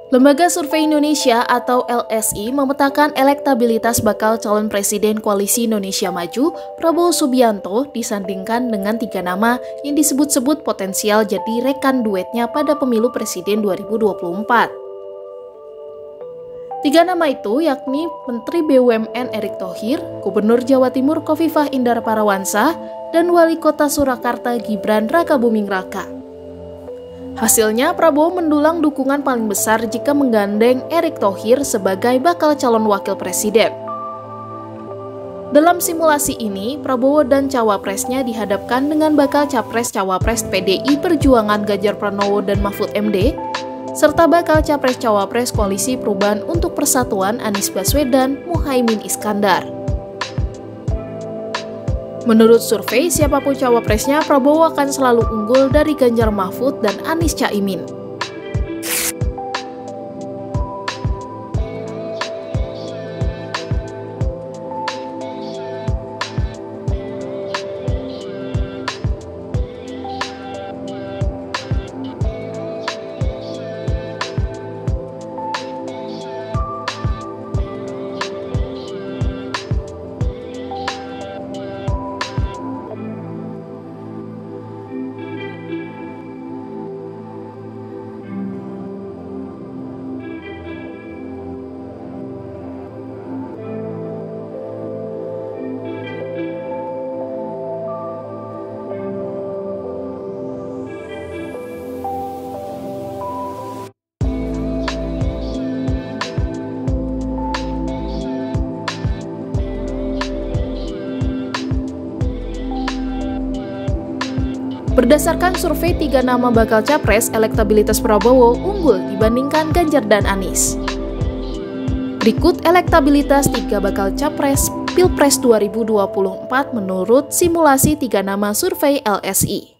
Lembaga Survei Indonesia atau LSI memetakan elektabilitas bakal calon presiden Koalisi Indonesia Maju, Prabowo Subianto, disandingkan dengan 3 nama yang disebut-sebut potensial jadi rekan duetnya pada pemilu presiden 2024. 3 nama itu yakni Menteri BUMN Erick Thohir, Gubernur Jawa Timur Khofifah Indar Parawansa, dan Wali Kota Surakarta Gibran Rakabuming Raka. Hasilnya, Prabowo mendulang dukungan paling besar jika menggandeng Erick Thohir sebagai bakal calon wakil presiden. Dalam simulasi ini, Prabowo dan cawapresnya dihadapkan dengan bakal capres-cawapres PDI Perjuangan Ganjar Pranowo dan Mahfud MD, serta bakal capres-cawapres Koalisi Perubahan untuk Persatuan Anies Baswedan Muhaimin Iskandar. Menurut survei, siapapun cawapresnya, Prabowo akan selalu unggul dari Ganjar Mahfud dan Anies Caimin. Berdasarkan survei 3 nama bakal capres, elektabilitas Prabowo unggul dibandingkan Ganjar dan Anies. Berikut elektabilitas 3 bakal capres Pilpres 2024 menurut simulasi 3 nama survei LSI.